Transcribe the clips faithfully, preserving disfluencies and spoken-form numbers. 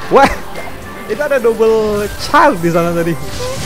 Wah, itu ada double child di sana tadi.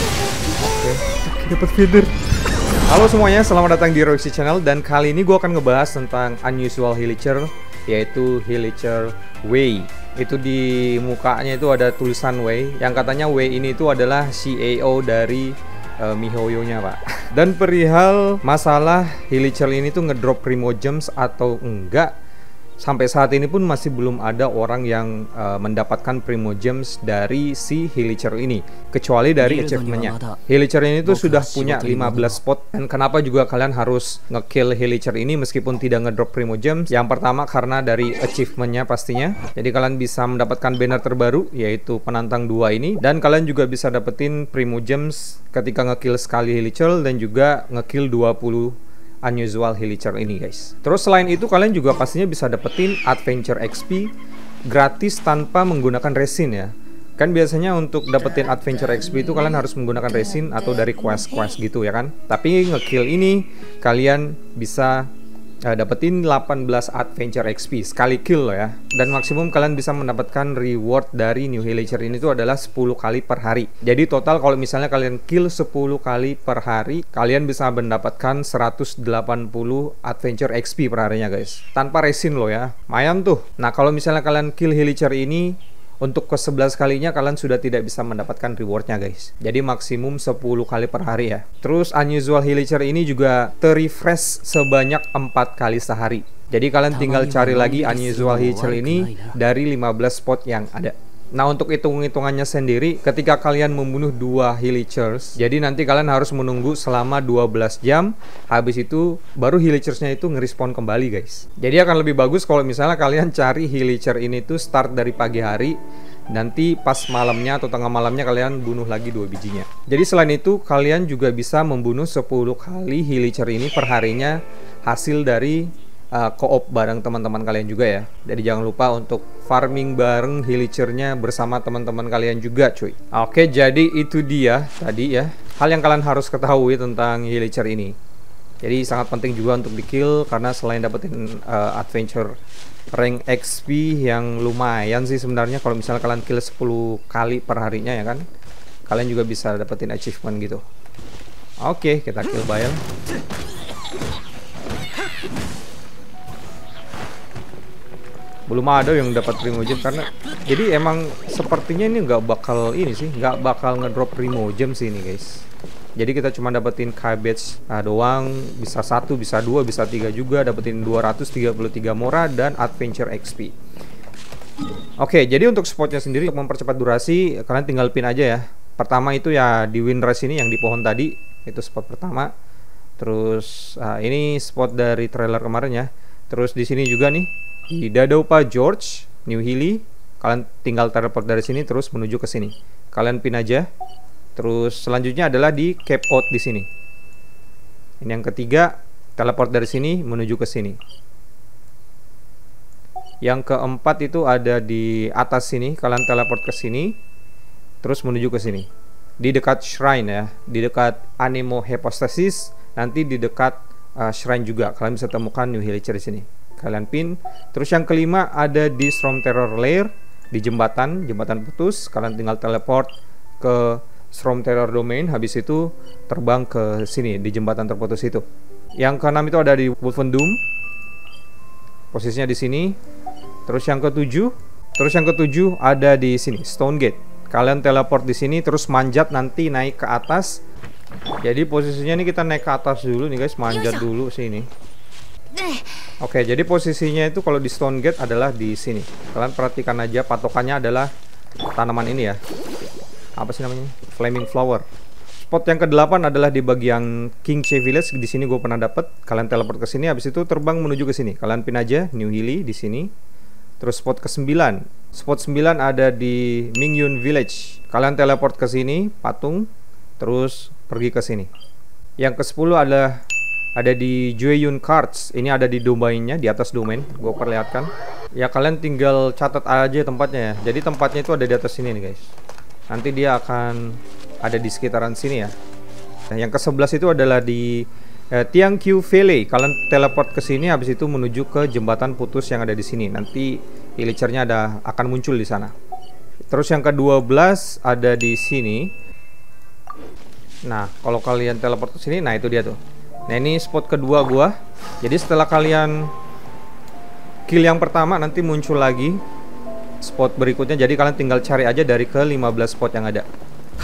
Oke, dapat feeder. Halo semuanya, selamat datang di Roxy Channel. Dan kali ini gue akan ngebahas tentang unusual Hilichurl, yaitu Hilichurl Wei. Itu di mukanya itu ada tulisan Wei, yang katanya Wei ini itu adalah C E O dari uh, MiHoYo-nya, Pak. Dan perihal masalah Hilichurl ini tuh ngedrop Primogems atau enggak, sampai saat ini pun masih belum ada orang yang uh, mendapatkan Primogems dari si Hilichurl ini, kecuali dari achievement-nya. Hilichurl ini tuh sudah punya lima belas spot. Dan kenapa juga kalian harus ngekill Hilichurl ini meskipun tidak ngedrop Primogems? Yang pertama karena dari achievement-nya pastinya. Jadi kalian bisa mendapatkan banner terbaru, yaitu penantang dua ini. Dan kalian juga bisa dapetin Primogems ketika ngekill sekali Hilichurl dan juga ngekill dua puluh unusual Hilichurl ini, guys. Terus selain itu kalian juga pastinya bisa dapetin Adventure X P gratis tanpa menggunakan resin ya. Kan biasanya untuk dapetin Adventure X P itu kalian harus menggunakan resin atau dari quest-quest gitu ya kan. Tapi ngekill ini kalian bisa uh, dapetin delapan belas Adventure X P sekali kill loh ya. Dan maksimum kalian bisa mendapatkan reward dari New Hilichurl ini tuh adalah sepuluh kali per hari. Jadi total kalau misalnya kalian kill sepuluh kali per hari, kalian bisa mendapatkan seratus delapan puluh Adventure X P per harinya, guys. Tanpa resin loh ya. Lumayan tuh. Nah, kalau misalnya kalian kill Hilichurl ini untuk ke sebelas kalinya kalian sudah tidak bisa mendapatkan rewardnya, guys. Jadi maksimum sepuluh kali per hari ya. Terus unusual Hilichurl ini juga ter-refresh sebanyak empat kali sehari. Jadi kalian tinggal cari lagi unusual Hilichurl ini dari lima belas spot yang ada. Nah, untuk hitung-hitungannya sendiri, ketika kalian membunuh dua Hilichurls, jadi nanti kalian harus menunggu selama dua belas jam. Habis itu baru Hilichurls-nya itu nge-respawn kembali, guys. Jadi akan lebih bagus kalau misalnya kalian cari Hilichurl ini tuh start dari pagi hari, nanti pas malamnya atau tengah malamnya kalian bunuh lagi dua bijinya. Jadi selain itu kalian juga bisa membunuh sepuluh kali Hilichurl ini per harinya, hasil dari Uh, co-op bareng teman-teman kalian juga ya. Jadi jangan lupa untuk farming bareng Hilichurl-nya bersama teman-teman kalian juga, cuy. Oke, jadi itu dia tadi ya hal yang kalian harus ketahui tentang Hilichurl ini. Jadi sangat penting juga untuk di kill, karena selain dapetin uh, adventure rank X P yang lumayan sih sebenarnya, kalau misalnya kalian kill sepuluh kali per harinya ya kan, kalian juga bisa dapetin achievement gitu. Oke, kita kill Bael. Belum ada yang dapat Primogems, karena jadi emang sepertinya ini nggak bakal ini sih, nggak bakal ngedrop Primogems sih ini, guys. Jadi kita cuma dapetin cabbage nah, doang, bisa satu, bisa dua, bisa tiga juga, dapetin dua ratus tiga puluh tiga mora dan adventure X P. Oke, jadi untuk spotnya sendiri, untuk mempercepat durasi, kalian tinggal pin aja ya. Pertama itu ya di Windrush ini yang di pohon tadi, itu spot pertama. Terus nah, ini spot dari trailer kemarin ya. Terus di sini juga nih di Dadaupa Gorge, New Hili, kalian tinggal teleport dari sini terus menuju ke sini. Kalian pin aja. Terus selanjutnya adalah di Cape Out di sini. Ini yang ketiga, teleport dari sini menuju ke sini. Yang keempat itu ada di atas sini, kalian teleport ke sini terus menuju ke sini. Di dekat shrine ya, di dekat Anemo Hypostasis, nanti di dekat uh, shrine juga kalian bisa temukan New Hilichurl di sini. Kalian pin. Terus yang kelima ada di Storm Terror Lair, di jembatan, jembatan putus. Kalian tinggal teleport ke Storm Terror Domain, habis itu terbang ke sini di jembatan terputus itu. Yang keenam itu ada di Wolfen Doom, posisinya di sini. Terus yang ketujuh, terus yang ketujuh ada di sini Stone Gate. Kalian teleport di sini terus manjat nanti naik ke atas. Jadi posisinya ini kita naik ke atas dulu nih, guys, manjat dulu sini. Oke, jadi posisinya itu kalau di Stone Gate adalah di sini. Kalian perhatikan aja, patokannya adalah tanaman ini ya. Apa sih namanya? Flaming Flower. Spot yang kedelapan adalah di bagian King Che Village. Di sini gue pernah dapet. Kalian teleport ke sini, habis itu terbang menuju ke sini. Kalian pin aja New Hili di sini. Terus spot ke sembilan. Spot sembilan ada di Mingyun Village. Kalian teleport ke sini, patung, terus pergi ke sini. Yang ke sepuluh adalah ada di Jueyun Cards. Ini ada di domainnya, di atas domain. Gue perlihatkan. Ya kalian tinggal catat aja tempatnya ya. Jadi tempatnya itu ada di atas sini nih, guys. Nanti dia akan ada di sekitaran sini ya. Nah, yang ke sebelas itu adalah di eh, Tiangqiu Valley. Kalian teleport ke sini, habis itu menuju ke jembatan putus yang ada di sini. Nanti Hilichurl-nya ada akan muncul di sana. Terus yang ke dua belas ada di sini. Nah, kalau kalian teleport ke sini, nah itu dia tuh. Nah, ini spot kedua gua. Jadi setelah kalian kill yang pertama, nanti muncul lagi spot berikutnya. Jadi kalian tinggal cari aja dari ke lima belas spot yang ada.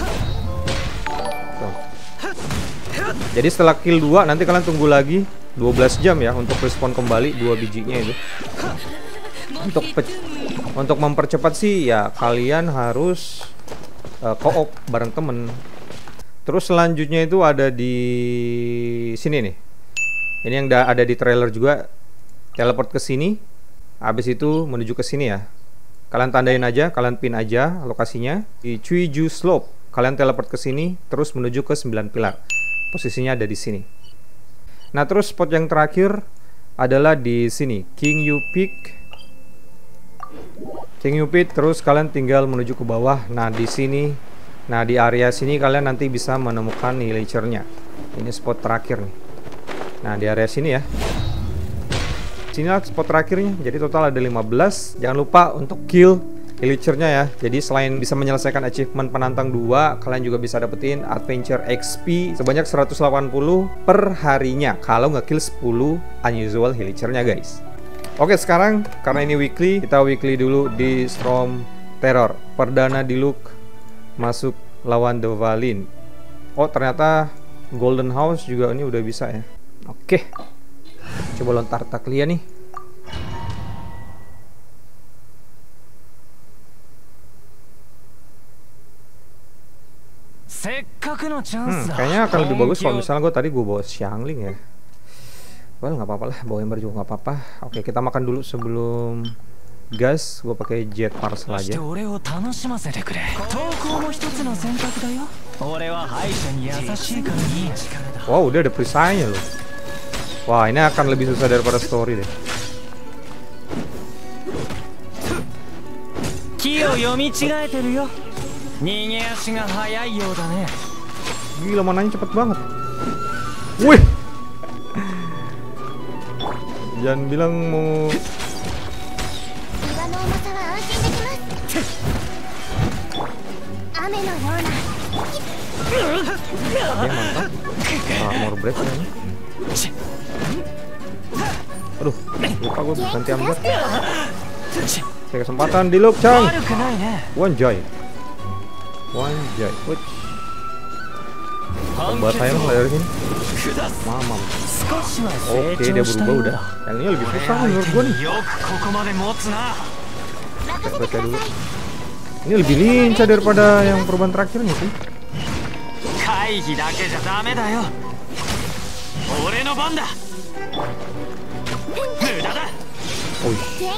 Tuh. Jadi setelah kill dua, nanti kalian tunggu lagi dua belas jam ya untuk respon kembali dua bijinya itu. Untuk untuk mempercepat sih ya kalian harus uh, co-op bareng temen. Terus selanjutnya itu ada di sini nih. Ini yang ada di trailer juga. Teleport ke sini. Habis itu menuju ke sini ya. Kalian tandain aja, kalian pin aja lokasinya di Chuiju Slope. Kalian teleport ke sini terus menuju ke sembilan pilar. Posisinya ada di sini. Nah, terus spot yang terakhir adalah di sini, King Yu Peak. King Yu Peak, terus kalian tinggal menuju ke bawah. Nah, di sini, nah di area sini kalian nanti bisa menemukan villager-nya. Ini spot terakhir nih. Nah, di area sini ya. Sinilah spot terakhirnya. Jadi total ada lima belas. Jangan lupa untuk kill villager-nya ya. Jadi selain bisa menyelesaikan achievement penantang dua, kalian juga bisa dapetin adventure X P sebanyak seratus delapan puluh per harinya kalau nge-kill sepuluh unusual villager-nya guys. Oke, sekarang karena ini weekly, kita weekly dulu di Storm Terror. Perdana Diluc masuk lawan Dvalin. Oh, ternyata Golden House juga ini udah bisa ya. Oke. Coba lontar Taklia nih. Hmm, kayaknya akan lebih bagus kalau misalnya gue tadi gue bawa Xiangling ya. Well, nggak apa-apa lah, bawa Ember juga nggak apa-apa. Oke, kita makan dulu sebelum gas. Gue pakai jet parcel aja. Wow, udah ada perisainya loh. Wah, ini akan lebih susah daripada story deh. Gila, mananya cepet banget. Wih, jangan bilang mau. Dia mantap. Armor break ya. Aduh, lupa gue ganti ambil. Oke, kesempatan Diluc, Chang. Wanjay. Wanjay. Wih. Tambah time lah dari sini. Mamam. Oke, dia berubah udah. Yang ini lebih susah menurut gue nih. Baca dulu. Ini lebih lincah daripada yang perubahan terakhirnya sih. Oh,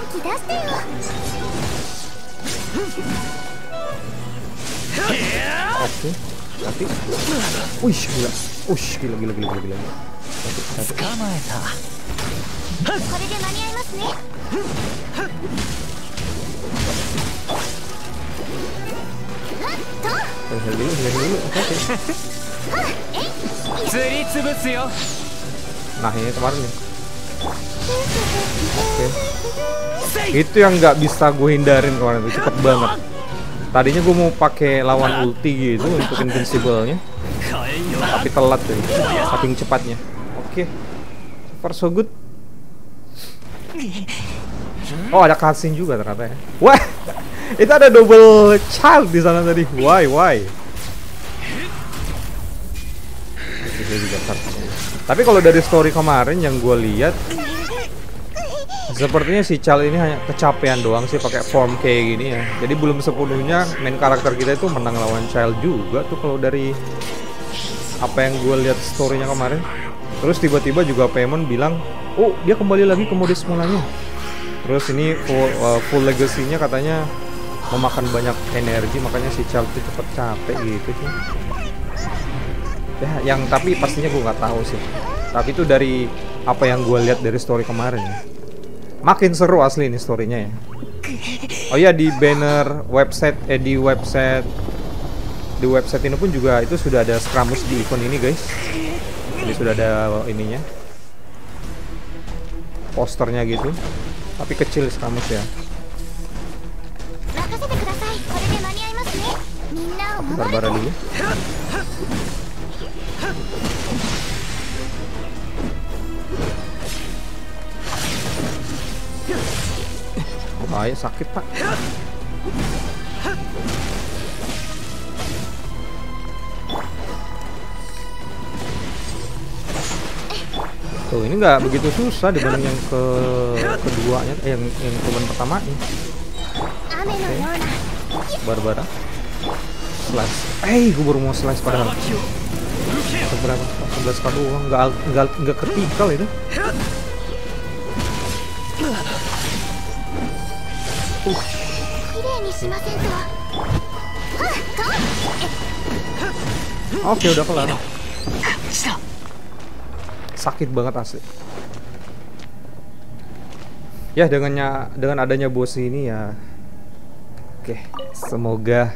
oke, tapi, wih gila, wih gila gila gila gila gila. Heal dulu, heal dulu, oke. Nah, ini kemarin nih. Oke. Itu yang nggak bisa gue hindarin kemarin, itu cepet banget. Tadinya gue mau pakai lawan ulti gitu untuk invincible-nya, tapi telat deh, saking cepatnya. Oke, far so good. Oh, ada cutscene juga ternyata ya. Wah, itu ada double child di sana tadi. Why, why? Tapi kalau dari story kemarin yang gue lihat, sepertinya si Chal ini hanya kecapean doang sih pakai form kayak gini ya. Jadi belum sepenuhnya main karakter kita itu menang lawan Chal juga tuh kalau dari apa yang gue lihat storynya kemarin. Terus tiba-tiba juga Paimon bilang, oh dia kembali lagi ke mode semulanya. Terus ini full, uh, full legacy-nya katanya memakan banyak energi, makanya si Chal itu cepet capek gitu sih. Ya, yang tapi pastinya gue nggak tahu sih. Tapi itu dari apa yang gue lihat dari story kemarin ya. Makin seru asli ini storynya ya. Oh iya, di banner website eh di website di website ini pun juga itu sudah ada Scramus di event ini guys. Jadi sudah ada ininya, posternya gitu. Tapi kecil Scramus ya. Barbara dulu. Oh, ayo sakit pak. Tuh ini nggak begitu susah dibanding yang ke keduanya, eh, yang yang korban pertama ini. Oke, okay. Barbara slash. Eh, gue baru mau slash padahal. Seberapa? sebelas k doang, nggak nggak nggak kritikal itu. Uh. Oke, udah kelar. Sakit banget asli. Ya dengannya dengan adanya bos ini ya. Oke, semoga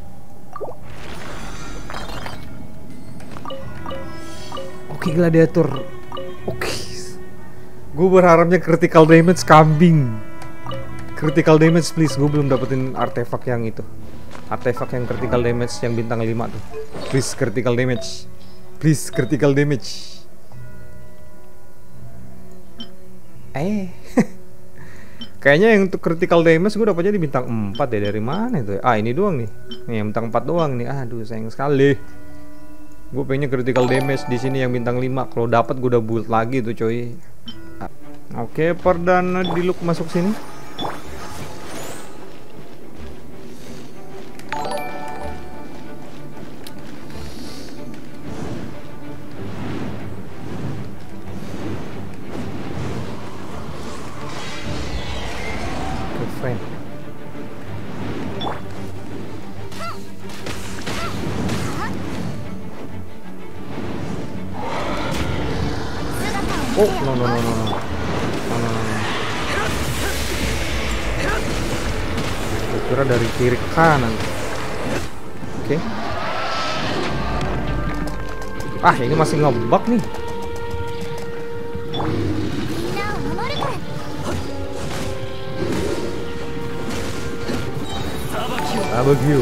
Oke, gladiator. Oke. Gue berharapnya critical damage kambing. Critical damage please, gue belum dapetin artefak yang itu. Artefak yang critical damage yang bintang lima tuh. Please critical damage. Please critical damage. Eh, kayaknya yang untuk critical damage gue dapatnya di bintang empat ya. Dari mana itu? Ah, ini doang nih. Nih, yang bintang empat doang nih. Aduh, sayang sekali. Gue pengennya critical damage di sini yang bintang lima. Kalau dapat gue udah build lagi tuh, coy. Ah. Oke, perdana di look masuk sini. Oh, no no no no no. No no no no. Gue kira dari kiri ke kanan. Oke. Okay. Ah, ini masih ngebug nih. Abagyu.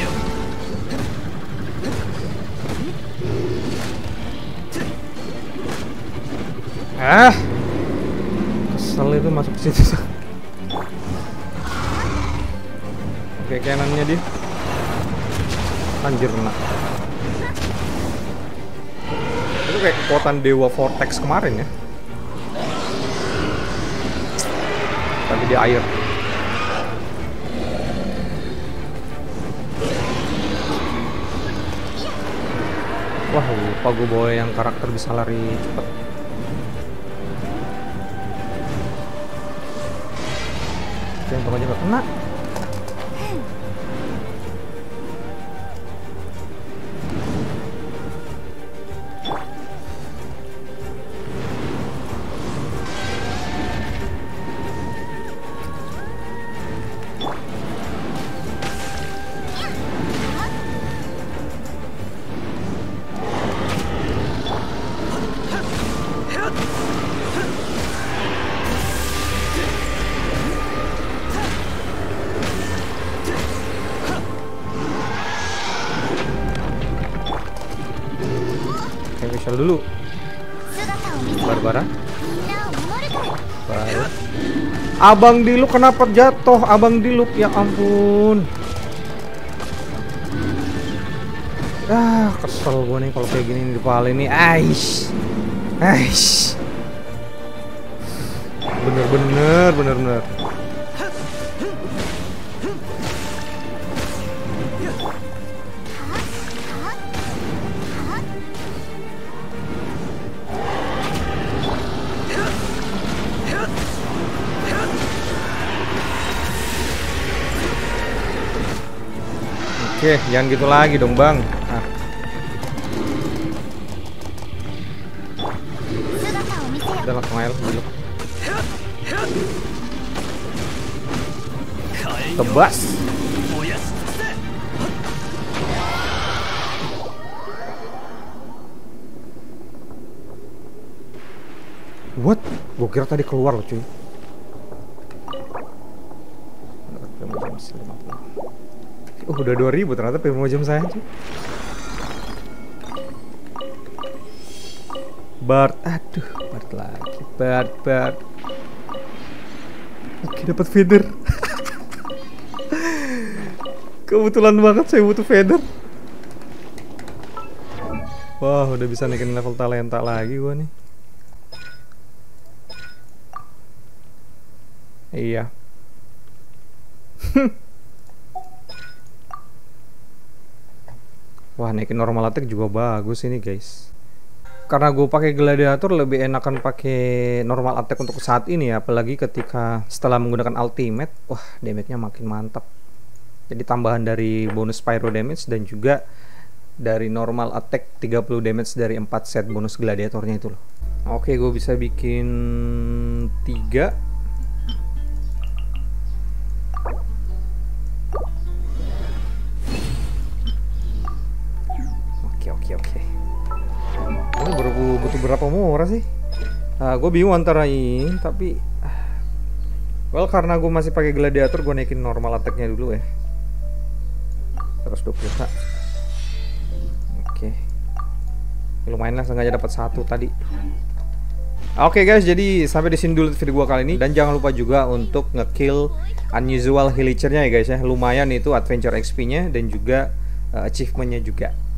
Ah, kesel itu masuk ke situ. Oke, kanannya dia. Anjir, nak. Itu kayak kekuatan Dewa Vortex kemarin ya. Tapi di air. Wah, lupa gue bawa yang karakter bisa lari cepat. Untung aja gak kena. Michelle dulu. Barbara. Baru. Abang Diluk kenapa jatuh? Abang Diluk, ya ampun. Ah, kesel gue nih kalau kayak gini di kepala ini. Aish. Aish. Bener-bener, bener-bener. Oke, jangan gitu lagi dong, Bang. Ah. Udah langsung air dulu. Tebas. What? Gue kira tadi keluar loh, cuy. Uh, udah dua ribu ternyata primo jam saya. Bart, aduh, Bart lagi. Bart, Bart. Oke, dapat feeder. Kebetulan banget saya butuh feeder. Wah, udah bisa naikin level talenta lagi gua nih. Iya. Wah, naikin normal attack juga bagus ini, guys. Karena gue pakai gladiator lebih enakan pakai normal attack untuk saat ini ya, apalagi ketika setelah menggunakan ultimate, wah damage-nya makin mantap. Jadi tambahan dari bonus pyro damage dan juga dari normal attack tiga puluh damage dari empat set bonus gladiatornya itu loh. Oke, gue bisa bikin tiga. Oke, oke, oke. Ini baru butuh berapa murah sih? Nah, gue bingung antara ini, tapi well, karena gue masih pakai gladiator, gue naikin normal attack-nya dulu ya. seratus dua puluh juta. Oke. Lumayan lah, sengaja dapat satu tadi. Oke guys, jadi sampai di sini dulu video gue kali ini, dan jangan lupa juga untuk ngekill unusual villager-nya ya guys ya. Lumayan itu adventure X P-nya dan juga uh, achievement-nya juga.